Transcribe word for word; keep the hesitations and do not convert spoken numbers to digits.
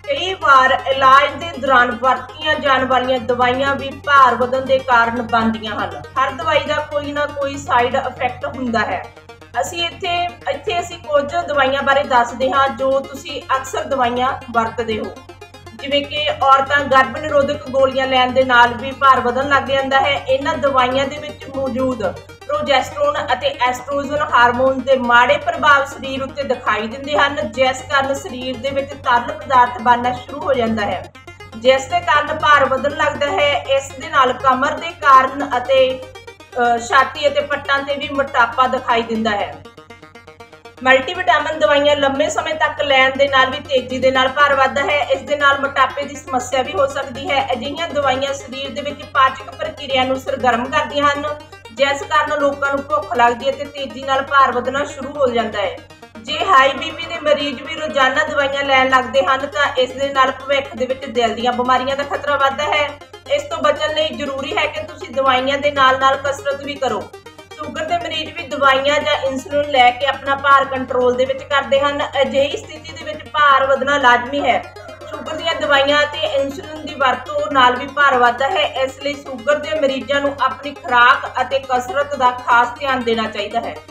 कई बार इलाज के दौरान वरतियां जाने वाली दवाइयां भी भार वधन के कारण बनदियां हन। हर दवाई का कोई ना कोई साइड इफेक्ट हुंदा है। ਅਸੀਂ ਇੱਥੇ ਇੱਥੇ ਅਸੀਂ ਕੁਝ ਦਵਾਈਆਂ ਬਾਰੇ ਦੱਸਦੇ ਹਾਂ ਜੋ ਤੁਸੀਂ ਅਕਸਰ ਦਵਾਈਆਂ ਵਰਤਦੇ ਹੋ, ਜਿਵੇਂ ਕਿ ਔਰਤਾਂ ਗਰਭ ਨਿਰੋਧਕ ਗੋਲੀਆਂ ਲੈਣ ਦੇ ਨਾਲ ਵੀ ਭਾਰ ਵਧਣ ਲੱਗ ਜਾਂਦਾ ਹੈ। ਇਹਨਾਂ ਦਵਾਈਆਂ ਦੇ ਵਿੱਚ ਮੌਜੂਦ ਪ੍ਰੋਜੈਸਟਰੋਨ ਅਤੇ ਐਸਟ੍ਰੋਜਨ ਹਾਰਮੋਨ ਦੇ ਮਾੜੇ ਪ੍ਰਭਾਵ ਸਰੀਰ ਉੱਤੇ ਦਿਖਾਈ ਦਿੰਦੇ ਹਨ, ਜਿਸ ਕਾਰਨ ਸਰੀਰ ਦੇ ਵਿੱਚ ਤਰਲ ਪਦਾਰਥ ਬਣਨਾ ਸ਼ੁਰੂ ਹੋ ਜਾਂਦਾ ਹੈ, ਜਿਸ ਦੇ ਕਾਰਨ ਭਾਰ ਵਧਣ ਲੱਗਦਾ ਹੈ। ਇਸ ਦੇ ਨਾਲ ਕਮਰ ਦੇ ਕਾਰਨ ਅਤੇ ਛਾਤੀ ਅਤੇ ਪੱਟਾਂ ਤੇ ਵੀ ਮੋਟਾਪਾ ਦਿਖਾਈ ਦਿੰਦਾ ਹੈ। ਮਲਟੀਵਿਟਾਮਿਨ ਦਵਾਈਆਂ ਲੰਮੇ ਸਮੇਂ ਤੱਕ ਲੈਣ ਦੇ ਨਾਲ ਵੀ ਤੇਜ਼ੀ ਦੇ ਨਾਲ ਭਾਰ ਵੱਧਦਾ ਹੈ। ਇਸ ਦੇ ਨਾਲ ਮੋਟਾਪੇ ਦੀ ਸਮੱਸਿਆ ਵੀ ਹੋ ਸਕਦੀ ਹੈ। ਅਜਿਹੀਆਂ ਦਵਾਈਆਂ ਸਰੀਰ ਦੇ ਵਿੱਚ ਪਾਚਕ ਪ੍ਰਕਿਰਿਆ ਨੂੰ ਸਰਗਰਮ ਕਰਦੀਆਂ ਹਨ, ਜਿਸ ਕਾਰਨ ਲੋਕਾਂ ਨੂੰ ਭੁੱਖ ਲੱਗਦੀ ਹੈ ਤੇ ਤੇਜ਼ੀ ਨਾਲ ਭਾਰ ਵਧਣਾ ਸ਼ੁਰੂ ਹੋ ਜਾਂਦਾ ਹੈ। ਜੇ ਹਾਈ ਬੀਪੀ ਦੇ ਮਰੀਜ਼ ਵੀ ਰੋਜ਼ਾਨਾ ਦਵਾਈਆਂ ਲੈਣ ਲੱਗਦੇ ਹਨ ਤਾਂ ਇਸ ਦੇ ਨਾਲ ਭਵਿੱਖ ਦੇ ਵਿੱਚ ਦਿਲ ਦੀਆਂ ਬਿਮਾਰੀਆਂ ਦਾ ਖਤਰਾ ਵੱਧਦਾ ਹੈ। ਇਸ ਤੋਂ ਬਚਣ ਲਈ ਜ਼ਰੂਰੀ ਹੈ ਕਿ ਤੁਸੀਂ ਦਵਾਈਆਂ ਦੇ ਨਾਲ ਨਾਲ ਕਸਰਤ ਵੀ ਕਰੋ। ਸ਼ੂਗਰ ਦੇ ਮਰੀਜ਼ ਵੀ ਦਵਾਈਆਂ ਜਾਂ ਇਨਸੂਲਿਨ ਲੈ ਕੇ ਆਪਣਾ ਭਾਰ ਕੰਟਰੋਲ ਦੇ ਵਿੱਚ ਕਰਦੇ ਹਨ। ਅਜਿਹੀ ਸਥਿਤੀ ਦੇ ਵਿੱਚ ਭਾਰ ਵਧਣਾ ਲਾਜ਼ਮੀ ਹੈ। ਸ਼ੂਗਰ ਦੀਆਂ ਦਵਾਈਆਂ ਅਤੇ ਇਨਸੂਲਿਨ ਦੀ ਵਰਤੋਂ ਨਾਲ ਵੀ ਭਾਰ ਵੱਧਦਾ ਹੈ। ਇਸ ਲਈ ਸ਼ੂਗਰ ਦੇ ਮਰੀਜ਼ਾਂ ਨੂੰ ਆਪਣੀ ਖੁਰਾਕ ਅਤੇ ਕਸਰਤ ਦਾ ਖਾਸ ਧਿਆਨ ਦੇਣਾ ਚਾਹੀਦਾ ਹੈ।